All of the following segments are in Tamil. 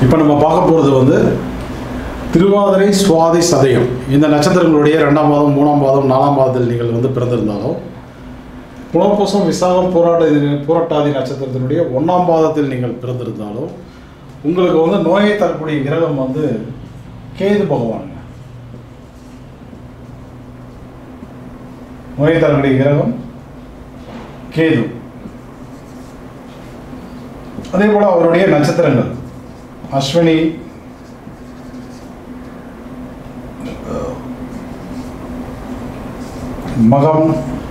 இப்போ நம்ம பார்க்க போகிறது வந்து திருவாதிரை சுவாதி சதயம் இந்த நட்சத்திரங்களுடைய 2ஆம் பாதம் 3ஆம் பாதம் 4ஆம் பாதத்தில் நீங்கள் வந்து பிறந்திருந்தாலும் புனர்பூசம் விசாகம் பூரட்டாதி நட்சத்திரத்தினுடைய 1ஆம் பாதத்தில் நீங்கள் பிறந்திருந்தாலும் உங்களுக்கு வந்து நோயை தரக்கூடிய கிரகம் வந்து கேது பகவான். நோயை தரக்கூடிய கிரகம் கேது. அதே போல அவருடைய நட்சத்திரங்கள் அஸ்வினி, மகம்,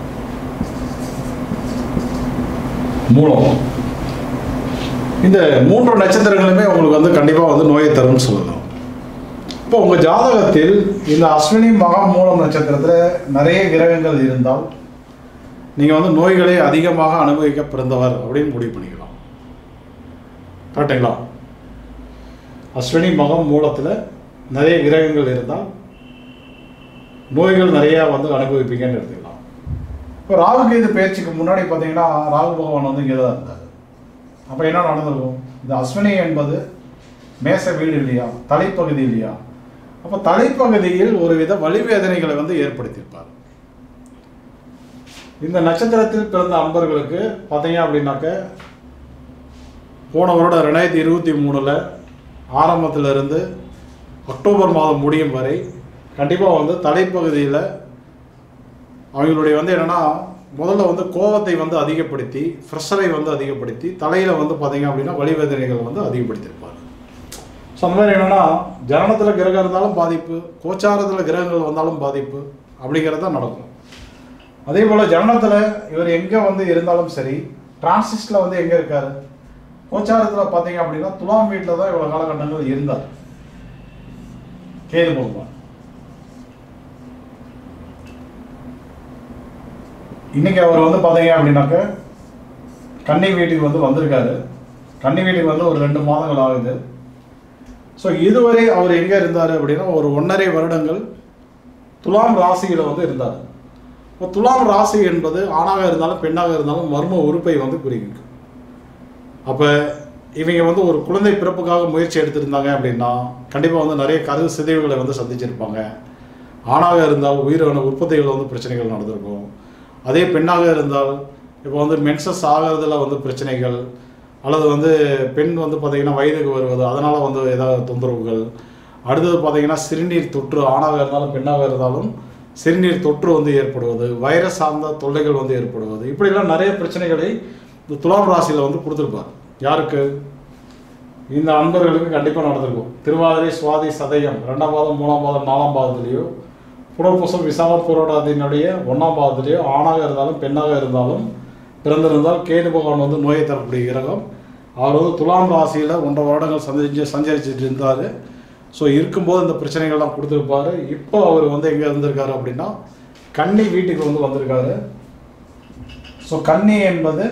மூலம், இந்த 3 நட்சத்திரங்களுமே உங்களுக்கு வந்து கண்டிப்பாக வந்து நோயை தரும்னு சொல்லலாம். இப்போ உங்கள் ஜாதகத்தில் இந்த அஸ்வினி, மகம், மூலம் நட்சத்திரத்தில் நிறைய கிரகங்கள் இருந்தால் நீங்கள் வந்து நோய்களை அதிகமாக அனுபவிக்க பிறந்தவர் அப்படின்னு முடிவு பண்ணிக்கலாம். கரெக்டுங்களா? அஸ்வினி, மகம், மூலத்தில் நிறைய கிரகங்கள் இருந்தால் நோய்கள் நிறையா வந்து அனுபவிப்பீங்கன்னு எடுத்துக்கலாம். இப்போ ராகு கேது பயிற்சிக்கு முன்னாடி பார்த்தீங்கன்னா ராகு பகவான் வந்து இங்கே தான் இருந்தார். அப்போ என்ன நடந்திருக்கும்? இந்த அஸ்வினி என்பது மேச வீடு இல்லையா, தலைப்பகுதி இல்லையா? அப்போ தலைப்பகுதியில் ஒரு வித வலிவேதனைகளை வந்து ஏற்படுத்தியிருப்பார். இந்த நட்சத்திரத்தில் பிறந்த அன்பர்களுக்கு பார்த்தீங்க அப்படின்னாக்க போன வருடம் 2023 ஆரம்பத்திலிருந்து அக்டோபர் மாதம் முடியும் வரை கண்டிப்பாக வந்து தலைப்பகுதியில் அவங்களுடைய வந்து என்னென்னா முதல்ல வந்து கோபத்தை வந்து அதிகப்படுத்தி ஃப்ரெஷரை வந்து அதிகப்படுத்தி தலையில் வந்து பார்த்தீங்க அப்படின்னா வலிவேதனைகள் வந்து அதிகப்படுத்தியிருப்பார். ஸோ அந்த மாதிரி என்னென்னா ஜனனத்தில் கிரகம் இருந்தாலும் பாதிப்பு, கோச்சாரத்தில் கிரகங்கள் வந்தாலும் பாதிப்பு அப்படிங்கிறது தான் நடக்கும். அதே போல் ஜனனத்தில் இவர் எங்கே வந்து இருந்தாலும் சரி, டிரான்சிஸ்டில் வந்து எங்கே இருக்கார்? கோச்சாரத்தில் பார்த்தீங்க அப்படின்னா துலாம் வீட்டில் தான் இவ்வளோ காலகட்டங்கள் இருந்தார் கேது பகவான். இன்னைக்கு அவர் வந்து பார்த்தீங்க அப்படின்னாக்க கன்னி வீட்டுக்கு வந்து வந்திருக்காரு. கன்னி வீட்டுக்கு வந்து ஒரு 2 மாதங்கள் ஆகுது. ஸோ இதுவரை அவர் எங்கே இருந்தார் அப்படின்னா ஒரு 1.5 வருடங்கள் துலாம் ராசியில் வந்து இருந்தார். இப்போ துலாம் ராசி என்பது ஆணாக இருந்தாலும் பெண்ணாக இருந்தாலும் மர்ம உறுப்பை வந்து குறிக்கும். அப்போ இவங்க வந்து ஒரு குழந்தை பிறப்புக்காக முயற்சி எடுத்திருந்தாங்க அப்படின்னா கண்டிப்பாக வந்து நிறைய கரு சிதைவுகளை வந்து சந்திச்சிருப்பாங்க. ஆணாக இருந்தால் உயிரான உற்பத்திகள் வந்து பிரச்சனைகள் நடந்திருக்கும். அதே பெண்ணாக இருந்தால் இப்போ வந்து மென்சஸ் ஆகிறதுல வந்து பிரச்சனைகள், அல்லது வந்து பெண் வந்து பார்த்திங்கன்னா வயதுக்கு வருவது அதனால் வந்து ஏதாவது தொந்தரவுகள். அடுத்தது பார்த்திங்கன்னா சிறுநீர் தொற்று, ஆணாக இருந்தாலும் பெண்ணாக இருந்தாலும் சிறுநீர் தொற்று வந்து ஏற்படுவது, வைரஸ் சார்ந்த தொல்லைகள் வந்து ஏற்படுவது, இப்படிலாம் நிறைய பிரச்சனைகளை இந்த துலாம் ராசியில் வந்து கொடுத்துருப்பார். யாருக்கு? இந்த அன்பர்களுக்கு கண்டிப்பாக நடந்திருக்கும். திருவாதிரை சுவாதி சதயம் 2ஆம் பாதம் 3ஆம் பாதம் 4ஆம் பாதத்துலேயோ, புனர்பூசம் விசாக பூரட்டாதியினுடைய 1ஆம் பாதத்துலேயோ ஆணாக இருந்தாலும் பெண்ணாக இருந்தாலும் பிறந்திருந்தால் கேது பகவான் வந்து நோயை தரக்கூடிய கிரகம். அவர் வந்து துலாம் ராசியில் 1.5 வருடங்கள் சஞ்சரிச்சுட்டு இருந்தார். ஸோ இருக்கும்போது இந்த பிரச்சனைகள்லாம் கொடுத்துருப்பாரு. இப்போ அவர் வந்து எங்கே இருந்திருக்காரு அப்படின்னா கன்னி வீட்டுக்கு வந்து வந்திருக்காரு. ஸோ கன்னி என்பது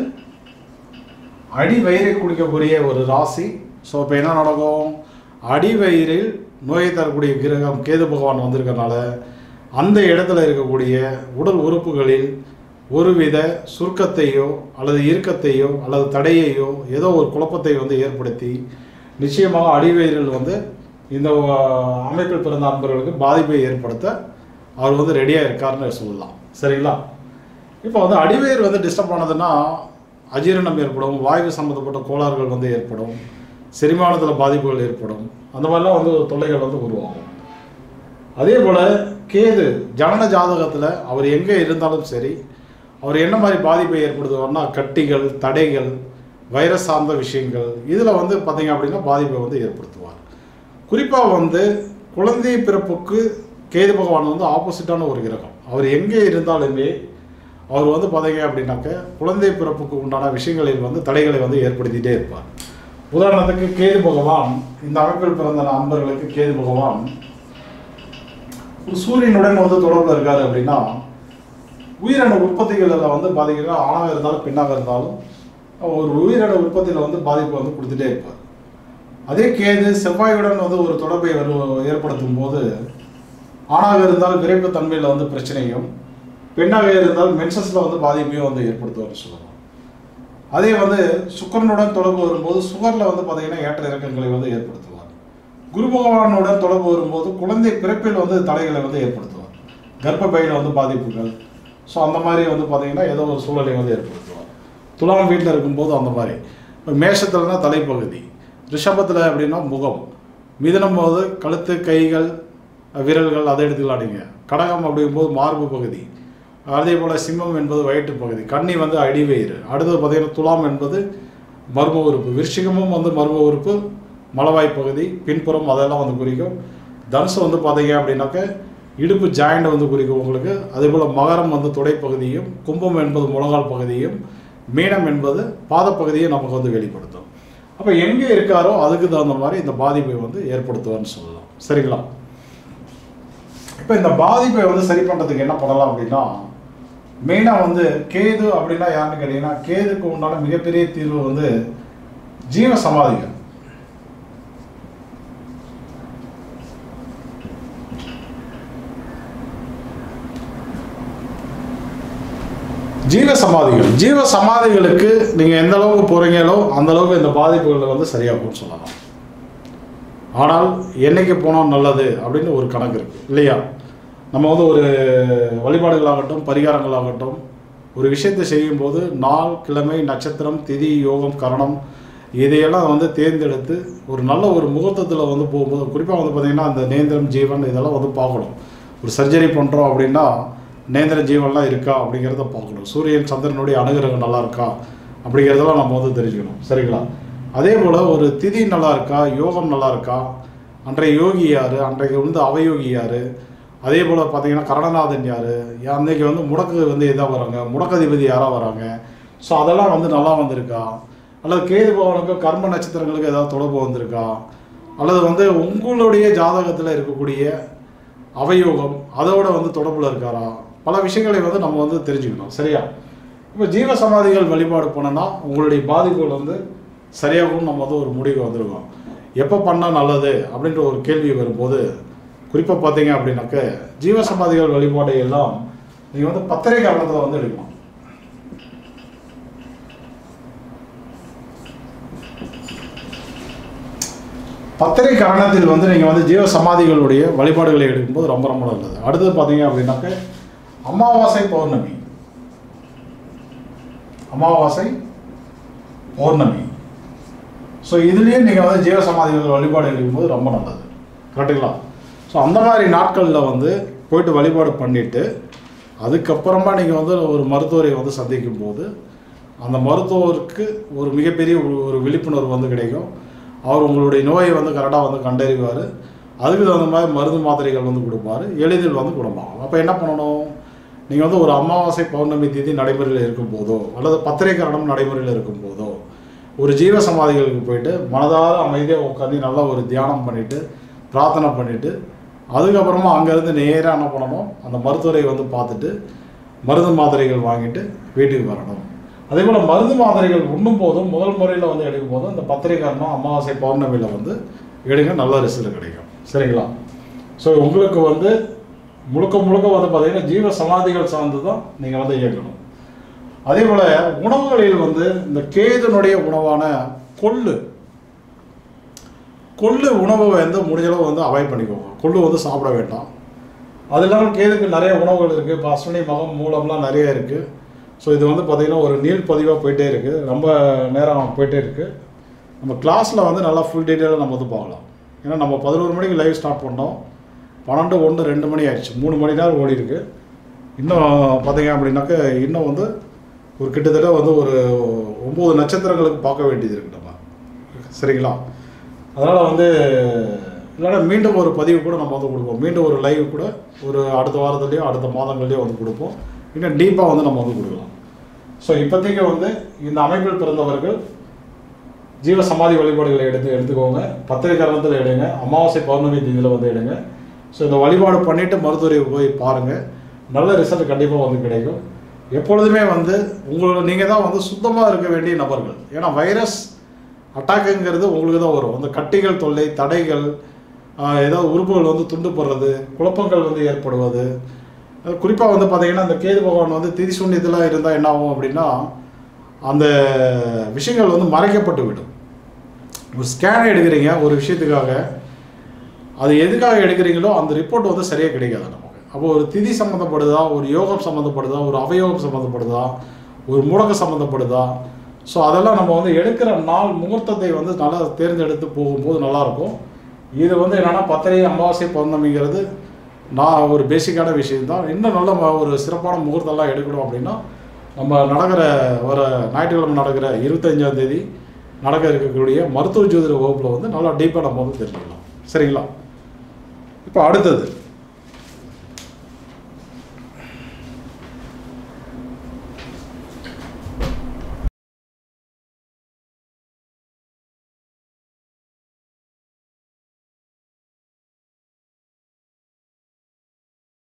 அடிவயிறை குடிக்கக்கூடிய ஒரு ராசி. ஸோ இப்போ என்ன நடக்கும்? அடிவயிறில் நோயை தரக்கூடிய கிரகம் கேது பகவான் வந்திருக்கனால அந்த இடத்துல இருக்கக்கூடிய உடல் உறுப்புகளில் ஒருவித சுருக்கத்தையோ அல்லது இறுக்கத்தையோ அல்லது தடையையோ ஏதோ ஒரு குழப்பத்தை வந்து ஏற்படுத்தி நிச்சயமாக அடிவயிறில் வந்து இந்த அமைப்பில் பிறந்த அன்பர்களுக்கு பாதிப்பை ஏற்படுத்த அவர் வந்து ரெடியாக இருக்காருன்னு சொல்லலாம். சரிங்களா? இப்போ வந்து அடிவயிறு வந்து டிஸ்டர்ப் ஆனதுன்னா அஜீரணம் ஏற்படும், வாயு சம்மந்தப்பட்ட கோளாறுகள் வந்து ஏற்படும், செரிமானத்தில் பாதிப்புகள் ஏற்படும், அந்த மாதிரிலாம் வந்து தொல்லைகள் வந்து உருவாகும். அதே போல் கேது ஜனன ஜாதகத்தில் அவர் எங்கே இருந்தாலும் சரி, அவர் என்ன மாதிரி பாதிப்பை ஏற்படுத்துவார்னா கட்டிகள், தடைகள், வைரஸ் சார்ந்த விஷயங்கள் இதில் வந்து பார்த்திங்க அப்படின்னா பாதிப்பை வந்து ஏற்படுத்துவார். குறிப்பாக வந்து குழந்தை பிறப்புக்கு கேது பகவான் வந்து ஆப்போசிட்டான ஒரு கிரகம். அவர் எங்கே இருந்தாலுமே அவர் வந்து பார்த்தீங்க அப்படின்னாக்க குழந்தை பிறப்புக்கு உண்டான விஷயங்களில் வந்து தடைகளை வந்து ஏற்படுத்திகிட்டே இருப்பார். உதாரணத்துக்கு கேது பகவான் இந்த அமைப்பில் பிறந்த அன்பர்களுக்கு கேது பகவான் சூரியனுடன் வந்து தொடர்பில் இருக்காரு அப்படின்னா உயிரணு உற்பத்திகளில் வந்து பார்த்தீங்கன்னா ஆணாக இருந்தாலும் பெண்ணாக இருந்தாலும் ஒரு உயிரணு உற்பத்தியில் வந்து பாதிப்பு வந்து கொடுத்துட்டே இருப்பார். அதே கேது செவ்வாயுடன் வந்து ஒரு தொடர்பை ஏற்படுத்தும் போது ஆணாக இருந்தால் விரைப்பு தன்மையில் வந்து பிரச்சனையும், பெண்ணாக இருந்தால் மென்சஸில் வந்து பாதிப்பையும் வந்து ஏற்படுத்துவார்னு சொல்லலாம். அதே வந்து சுக்கரனுடன் தொடர்பு வரும்போது சுகரில் வந்து பார்த்தீங்கன்னா ஏற்ற இறக்கங்களை வந்து ஏற்படுத்துவார். குரு பகவானுடன் தொடர்பு வரும்போது குழந்தை பிறப்பில் வந்து தடைகளை வந்து ஏற்படுத்துவார். கர்ப்பப்பையில் வந்து பாதிப்புகள். ஸோ அந்த மாதிரி வந்து பார்த்தீங்கன்னா ஏதோ ஒரு சூழலை வந்து ஏற்படுத்துவார். துலாம் வீட்டில் இருக்கும்போது அந்த மாதிரி. இப்போ மேஷத்துலனா தலைப்பகுதி, ரிஷபத்தில் அப்படின்னா முகம், மிதனம் போது கழுத்து, கைகள், விரல்கள் அதை எடுத்துக்கலாம் நீங்கள். கடகம் அப்படிங்கும்போது மார்பு பகுதி, அதே போல் சிம்மம் என்பது வயிற்று பகுதி, கன்னி வந்து அடிவயிறு, அடுத்தது பார்த்திங்கன்னா துலாம் என்பது மர்ம உறுப்பு, விருச்சிகமும் வந்து மர்ம உறுப்பு, மலவாய் பகுதி, பின்புறம் அதெல்லாம் வந்து குறிக்கும். தனுசு வந்து பார்த்தீங்க அப்படின்னாக்க இடுப்பு ஜாயிண்ட் வந்து குறிக்கும் உங்களுக்கு. அதே போல் மகரம் வந்து துடைப்பகுதியும், கும்பம் என்பது முழங்கால் பகுதியும், மீனம் என்பது பாதப்பகுதியை நமக்கு வந்து வெளிப்படுத்தும். அப்போ எங்கே இருக்காரோ அதுக்கு தகுந்த மாதிரி இந்த பாதிப்பை வந்து ஏற்படுத்துவார்னு சொல்லலாம். சரிங்களா? இப்போ இந்த பாதிப்பை வந்து சரி பண்ணுறதுக்கு என்ன பண்ணலாம் அப்படின்னா, மெயினாக வந்து கேது அப்படின்னா யாருன்னு கேட்டிங்கன்னா, கேதுக்கு உண்டான மிகப்பெரிய தீர்வு வந்து ஜீவ சமாதிகள். ஜீவ சமாதிகளுக்கு நீங்கள் எந்த அளவுக்கு போகிறீங்களோ அந்த அளவுக்கு இந்த பாதிப்புகள் வந்து சரியாகும்னு சொல்லலாம். ஆனால் என்னைக்கு போனால் நல்லது அப்படின்னு ஒரு கணக்கு இருக்குது இல்லையா? நம்ம வந்து ஒரு வழிபாடுகளாகட்டும் பரிகாரங்களாகட்டும் ஒரு விஷயத்தை செய்யும்போது நாள், கிழமை, நட்சத்திரம், திதி, யோகம், கரணம் இதையெல்லாம் வந்து தேர்ந்தெடுத்து ஒரு நல்ல ஒரு முகூர்த்தத்தில் வந்து போகும்போது, குறிப்பாக வந்து பார்த்திங்கன்னா அந்த நேந்திரம், ஜீவன் இதெல்லாம் வந்து பார்க்கணும். ஒரு சர்ஜரி பண்ணுறோம் அப்படின்னா நேந்திர ஜீவன்லாம் இருக்கா அப்படிங்கிறத பார்க்கணும். சூரியன் சந்திரனுடைய அனுகிரகம் நல்லா இருக்கா அப்படிங்கிறதெல்லாம் நம்ம வந்து தெரிஞ்சுக்கணும். சரிங்களா? அதே போல் ஒரு திதி நல்லா இருக்கா, யோகம் நல்லா இருக்கா, அன்றைய யோகி யார், அன்றைக்கு வந்து அவயோகி யார், அதே போல் பார்த்தீங்கன்னா கரணநாதன் யார், அன்றைக்கி வந்து முடக்கு வந்து எதாக வராங்க, முடக்கதிபதி யாராக வராங்க, ஸோ அதெல்லாம் வந்து நல்லா வந்திருக்கா, அல்லது கேது பவனுக்கு கர்ம நட்சத்திரங்களுக்கு ஏதாவது தொடர்பு வந்திருக்கா, அல்லது வந்து உங்களுடைய ஜாதகத்தில் இருக்கக்கூடிய அவயோகம் அதோட வந்து தொடர்பில் இருக்காரா, பல விஷயங்களை வந்து நம்ம வந்து தெரிஞ்சுக்கணும். சரியா? இப்போ ஜீவ சமாதிகள் வழிபாடு பண்ணோன்னா உங்களுடைய பாதிப்புகள் வந்து சரியாகவும் நம்ம வந்து ஒரு முடிவு வந்திருக்கோம். எப்போ பண்ணால் நல்லது அப்படின்ற ஒரு கேள்வி வரும்போது குறிப்பாக பார்த்தீங்க அப்படின்னாக்க ஜீவ சமாதிகள் வழிபாடு எல்லாம் நீங்கள் வந்து பத்திரை காரணத்தில் வந்து எடுக்கணும். பத்திரை காரணத்தில் வந்து நீங்கள் வந்து ஜீவ சமாதிகளுடைய வழிபாடுகளை எடுக்கும்போது ரொம்ப ரொம்ப நல்லது. அடுத்தது பார்த்தீங்க அப்படின்னாக்க அமாவாசை பௌர்ணமி, ஸோ இதுலேயே நீங்கள் வந்து ஜீவ சமாதிகள் வழிபாடு எடுக்கும்போது ரொம்ப நல்லது. கரெக்டுங்களா? ஸோ அந்த மாதிரி நாட்களில் வந்து போயிட்டு வழிபாடு பண்ணிவிட்டு அதுக்கப்புறமா நீங்கள் வந்து ஒரு மருத்துவரை வந்து சந்திக்கும் போது அந்த மருத்துவருக்கு ஒரு மிகப்பெரிய ஒரு விழிப்புணர்வு வந்து கிடைக்கும். அவர் உங்களுடைய நோயை வந்து கரெக்டாக வந்து கண்டறிவார். அதுக்கு தகுந்த மாதிரி மருந்து மாத்திரைகள் வந்து கொடுப்பார். எளிதில் வந்து குணமாகும். அப்போ என்ன பண்ணணும்? நீங்கள் வந்து ஒரு அமாவாசை பௌர்ணமி திதி நடைமுறையில் இருக்கும்போதோ அல்லது பத்திரை கரணம் நடைமுறையில் இருக்கும்போதோ ஒரு ஜீவ சமாதிகளுக்கு போயிட்டு மனதார அமைதியாக உட்காந்து நல்லா ஒரு தியானம் பண்ணிவிட்டு பிரார்த்தனை பண்ணிவிட்டு அதுக்கப்புறமா அங்கேருந்து நேராக என்ன பண்ணணும், அந்த மருத்துவரை வந்து பார்த்துட்டு மருந்து மாத்திரைகள் வாங்கிட்டு வீட்டுக்கு வரணும். அதே போல் மருந்து மாத்திரைகள் உண்ணும் போதும் முதல் முறையில் வந்து எடுக்கும் போதும் இந்த பத்திரை கரணம் அமாவாசை பௌர்ணமியில் வந்து எடுங்க, நல்ல ரிசல்ட் கிடைக்கும். சரிங்களா? ஸோ உங்களுக்கு வந்து முழுக்க வந்து பார்த்தீங்கன்னா ஜீவ சமாதிகள் சார்ந்து தான் நீங்கள் வந்து இயக்கணும். அதே போல் உணவுகளில் வந்து இந்த கேதுனுடைய உணவான கொள்ளு உணவை வந்து முடிஞ்சளவு வந்து அவாய்ட் பண்ணிக்கோங்க. கொள்ளு வந்து சாப்பிட வேண்டாம். அது இல்லாமல் கேதுக்கு நிறைய உணவுகள் இருக்குது. இப்போ அஸ்வினி, மகம், மூலம்லாம் நிறைய இருக்குது. ஸோ இது வந்து பார்த்திங்கன்னா ஒரு நீள் பதிவாக போயிட்டே இருக்குது, ரொம்ப நேரம் போயிட்டே இருக்குது. நம்ம கிளாஸில் வந்து நல்லா ஃபுல் டீட்டெயிலாக நம்ம வந்து பார்க்கலாம். ஏன்னா நம்ம 11 மணிக்கு லைவ் ஸ்டார்ட் பண்ணோம், 12, 1, 2 மணி ஆயிடுச்சு, 3 மணி நேரம் ஓடி இருக்கு. இன்னும் பார்த்தீங்க அப்படின்னாக்க இன்னும் வந்து ஒரு கிட்டத்தட்ட வந்து ஒரு 9 நட்சத்திரங்களுக்கு பார்க்க வேண்டியது இருக்குது நம்ம. சரிங்களா? அதனால் வந்து இல்லைன்னா மீண்டும் ஒரு பதிவு கூட நம்ம வந்து கொடுப்போம். மீண்டும் ஒரு லைவ் கூட ஒரு அடுத்த வாரத்துலேயோ அடுத்த மாதங்கள்லேயோ வந்து கொடுப்போம். இன்னும் டீப்பாக வந்து நம்ம வந்து கொடுக்கலாம். ஸோ இப்போதைக்கு வந்து இந்த அமைப்பில் பிறந்தவர்கள் ஜீவ சமாதி வழிபாடுகளை எடுத்துக்கோங்க. பத்திரை கரணத்தில் எடுங்க, அமாவாசை பௌர்ணமி திதியில் வந்து எடுங்க. ஸோ இந்த வழிபாடு பண்ணிவிட்டு மருத்துவரை போய் பாருங்கள், நல்ல ரிசல்ட் கண்டிப்பாக வந்து கிடைக்கும். எப்பொழுதுமே வந்து நீங்கள் தான் வந்து சுத்தமாக இருக்க வேண்டிய நபர்கள். ஏன்னா வைரஸ் அட்டாக்குங்கிறது உங்களுக்கு தான் வரும். அந்த கட்டிகள் தொல்லை, தடைகள், ஏதாவது உறுப்புகள் வந்து துண்டு போடுறது, குழப்பங்கள் வந்து ஏற்படுவது. குறிப்பாக வந்து பார்த்திங்கன்னா இந்த கேது பகவான் வந்து திதி சூன்யத்தெல்லாம் இருந்தால் என்ன ஆகும் அப்படின்னா அந்த விஷயங்கள் வந்து மறைக்கப்பட்டு விடும். ஒரு ஸ்கேன் எடுக்கிறீங்க ஒரு விஷயத்துக்காக, அது எதுக்காக எடுக்கிறீங்களோ அந்த ரிப்போர்ட் வந்து சரியாக கிடைக்காது நமக்கு. அப்போ ஒரு திதி சம்மந்தப்படுதா, ஒரு யோகம் சம்மந்தப்படுதா, ஒரு அவயோகம் சம்மந்தப்படுதா, ஒரு முடக்கம் சம்மந்தப்படுதா, ஸோ அதெல்லாம் நம்ம வந்து எடுக்கிற நாள் முகூர்த்தத்தை வந்து நல்லா தேர்ந்தெடுத்து போகும்போது நல்லாயிருக்கும். இது வந்து என்னென்னா பத்திரை அமாவாசை பௌர்ணமிங்கிறது நான் ஒரு பேசிக்கான விஷயம்தான். இன்னும் நல்ல ஒரு சிறப்பான முகூர்த்தம்லாம் எடுக்கணும் அப்படின்னா நம்ம நடக்கிற வர ஞாயிற்றுக்கிழமை நடக்கிற 25ஆம் தேதி நடக்க இருக்கக்கூடிய மருத்துவ ஜோதிட வகுப்பில் வந்து நல்லா டீப்பாக நம்ம வந்து தெரிஞ்சுக்கலாம். சரிங்களா? இப்போ அடுத்தது